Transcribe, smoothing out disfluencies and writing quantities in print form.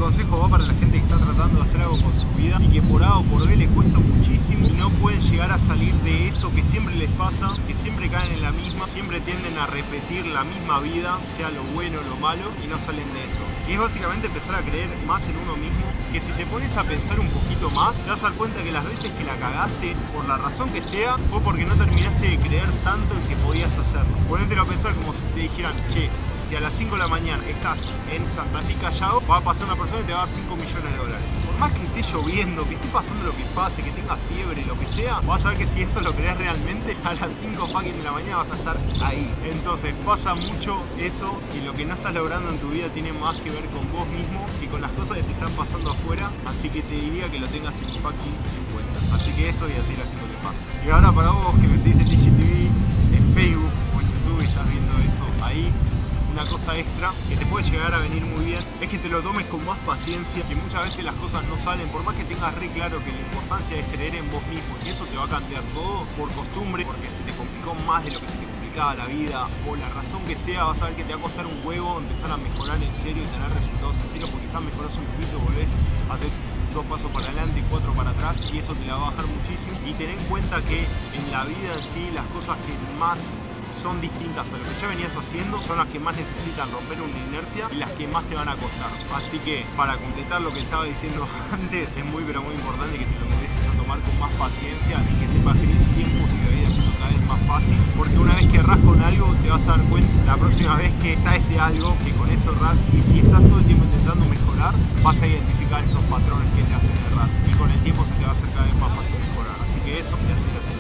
consejo va para la gente que está tratando de hacer algo con su vida y que por A o por B le cuesta muchísimo y no pueden llegar a salir de eso que siempre les pasa, que siempre caen en la misma, siempre tienden a repetir la misma vida, sea lo bueno o lo malo, y no salen de eso. Y es básicamente empezar a creer más en uno mismo, que si te pones a pensar un poquito más, te vas a dar cuenta que las veces que la cagaste, por la razón que sea, fue porque no terminaste de creer tanto en que podías hacerlo. Ponértelo a pensar como si te dijeran, che, si a las 5 de la mañana estás en Santa Fe Callao, va a pasar una persona y te va a dar 5 millones de dólares. Por más que esté lloviendo, que esté pasando lo que pase, que tengas fiebre, lo que sea, vas a ver que si eso lo crees realmente, a las 5 fucking de la mañana vas a estar ahí. Entonces pasa mucho eso, y lo que no estás logrando en tu vida tiene más que ver con vos mismo que con las cosas que te están pasando afuera, así que te diría que lo tengas en fucking en cuenta. Así que eso, y a seguir haciendo que pase. Y ahora para vos que me seguís en TGTV, en Facebook o en YouTube, estás viendo eso ahí, una cosa extra que te puede llegar a venir muy bien es que te lo tomes con más paciencia, que muchas veces las cosas no salen, por más que tengas re claro que la importancia es creer en vos mismo, y eso te va a cambiar todo por costumbre, porque se te complicó más de lo que se te complicaba la vida, o la razón que sea, vas a ver que te va a costar un huevo empezar a mejorar en serio y tener resultados en serio, porque quizás mejorás un poquito, volvés, haces 2 pasos para adelante, 4 para atrás, y eso te la va a bajar muchísimo. Y ten en cuenta que en la vida en sí, las cosas que más son distintas a lo que ya venías haciendo son las que más necesitan romper una inercia y las que más te van a costar. Así que para completar lo que estaba diciendo antes, es muy pero muy importante que te lo empieces a tomar con más paciencia y que sepas que el tiempo se te va a ir haciendo cada vez más fácil, porque una vez que erras con algo te vas a dar cuenta la próxima vez que está ese algo, que con eso erras, y si estás todo el tiempo intentando mejorar, vas a identificar esos patrones que te hacen errar, y con el tiempo se te va a hacer cada vez más fácil mejorar. Así que eso, y así.